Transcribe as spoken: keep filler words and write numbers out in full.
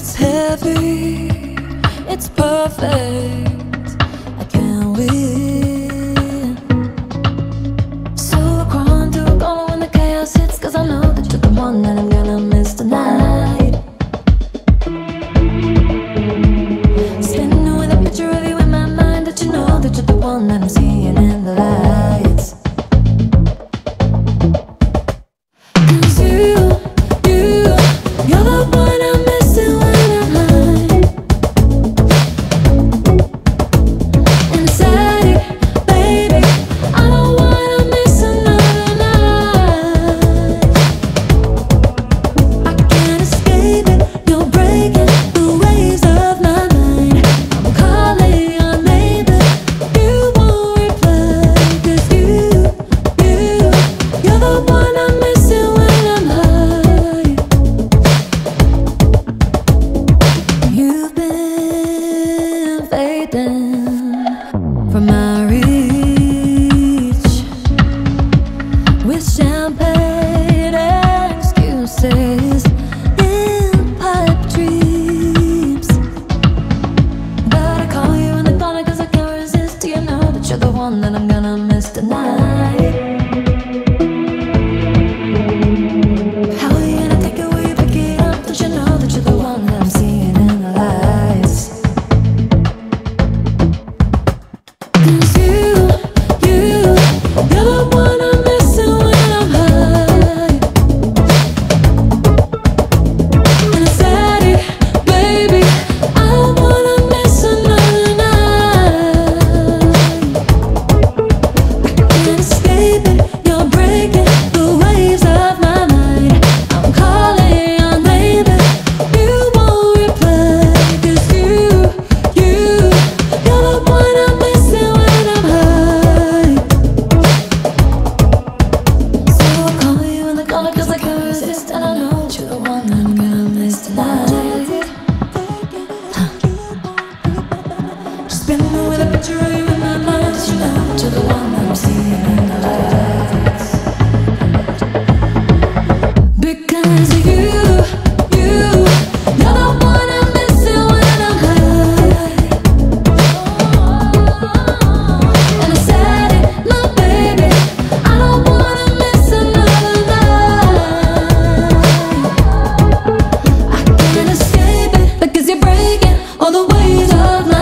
It's heavy, it's perfect, I can't win. So I crawl into a corner when the chaos hits, cause I know that you're the one that I'm gonna miss tonight. Spinning with a picture of you in my mind, that you know that you're the one that I'm seeing in the lights. Cause you, you, you're the one I'm missing when I'm high. And it's addict, baby, I don't wanna miss another night. I can't escape it, you're breaking the waves of my mind. I'm calling your name, but you won't reply. Cause you, you, you're the one I'm missing when I'm high. You've been fading from my reach with champagne excuses in pipe dreams. But I call you in the corner cause I can't resist. Do you know that you're the one that I'm gonna miss tonight? How are you gonna take it? Will you pick it up? Don't you know that you're the one that I'm seeing in the lights? Cause you, you, you're the one I'm missing when I'm high. And it's addict, baby, I don't wanna miss another night. I can't escape it, you're breaking the waves of my mind. I'm calling your name, but you won't reply. Cause you, you, you're the one I'm missing when I'm high. So I call you in the corner cause I can't resist. And I know that you're the one that I'm gonna miss tonight. Just spinning with a picture of you in my mind. You know that you're the one that I'm seeing in the lights. Because you, you, you're the one I'm missing when I'm high. And I said it, my baby, I don't wanna miss another night. I can't escape it because you're breaking all the waves of life.